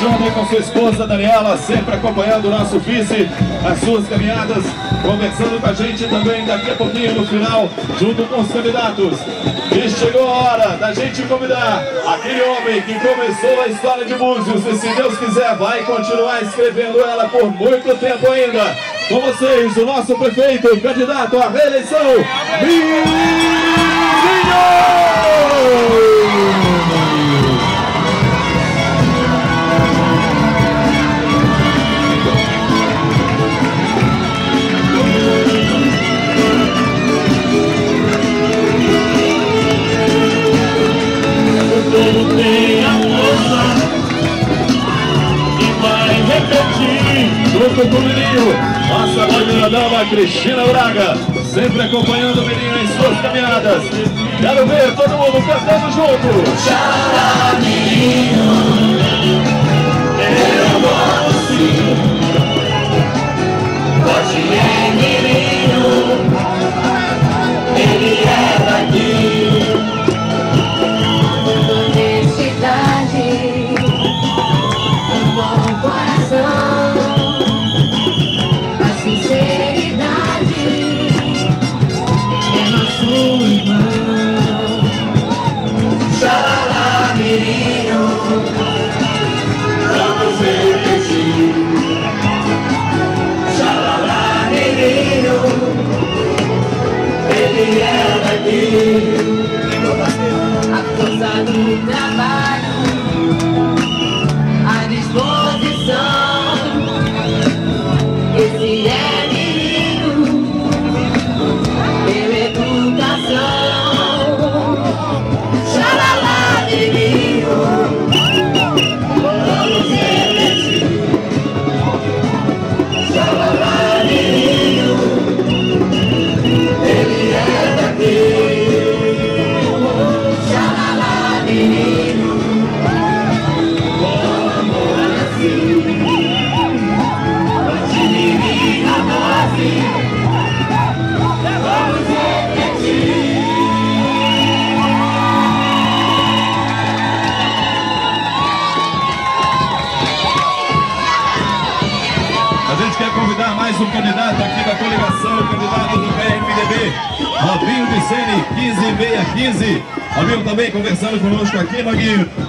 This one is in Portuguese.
junto aí com sua esposa Daniela, sempre acompanhando o nosso vice, as suas caminhadas, conversando com a gente também daqui a pouquinho no final, junto com os candidatos. E chegou a hora da gente convidar aquele homem que começou a história de Búzios e, se Deus quiser, vai continuar escrevendo ela por muito tempo ainda. Com vocês, o nosso prefeito, candidato à reeleição, Mirinho! Junto com o Mirinho, nossa coordenadora Cristina Braga, sempre acompanhando o Mirinho em suas caminhadas. Quero ver todo mundo cantando junto. Xará, Mirinho, eu gosto sim. Vote em Mirinho, ele é daqui. Honestidade, um bom coração. A força do trabalho, a disposição, esse é Mirinho, pela educação. Xará, Mirinho, vamos repetir. Xará, Mirinho, ele é daqui. A gente quer convidar mais um candidato aqui da coligação, o candidato do PMDB, Robinho Vicene, 15 e meia 15. Robinho também conversando conosco aqui, Maguinho.